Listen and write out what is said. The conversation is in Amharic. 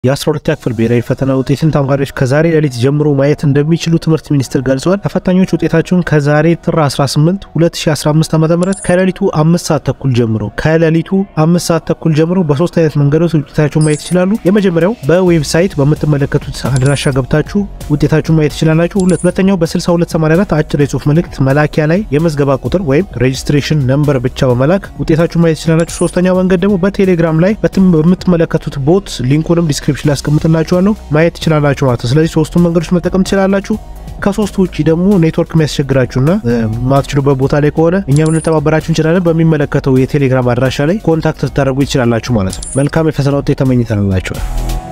የ12ኛ ክፍል ብሔራዊ ፈተና ውጤትን ተማሪዎች ከዛሬ ሌሊት ጀምሮ ማየት እንደሚችሉ ትምህርት ሚኒስቴር ገልጿል። ተፈታኞች ውጤታቸውን ከዛሬ ጥር 18 2015 ዓ.ም ከሌሊቱ 5 ሰዓት ተኩል ጀምሮ በሶስት አይነት መንገዶች ውጤታቸውን ማየት ይችላሉ። የመጀመሪያው በዌብሳይት በመተመለከቱት አድራሻ ገብታችሁ ውጤታችሁን ማየት ይችላላችሁ። ሁለተኛው በ6284 አጭር የጽሁፍ መልእክት መላኪያ ላይ የመዝገባ ቁጥር ወይም ሬጅስትሬሽን ነምበር ብቻ በመላክ ውጤታችሁን ማየት ይችላላችሁ። ሶስተኛው መንገድ ደግሞ በቴሌግራም ላይ በምትመለከቱት ቦት ሊንኩንም ዲስክሪፕሽን ላስቀምጥላችኋለሁ ማየት ይችላላችሁ ማለት ነው። ስለዚህ ሶስቱን መንገዶች መጠቀም ትችላላችሁ። ከሶስቱ ውጪ ደግሞ ኔትወርክ የሚያስቸግራችሁና ማትችሉበት ቦታ ላይ ከሆነ እኛም ልንተባበራችሁ እንችላለን። በሚመለከተው የቴሌግራም አድራሻ ላይ ኮንታክት ታደርጉ ይችላላችሁ ማለት ነው። መልካም የፈተና ውጤት ተመኝተንላችኋል።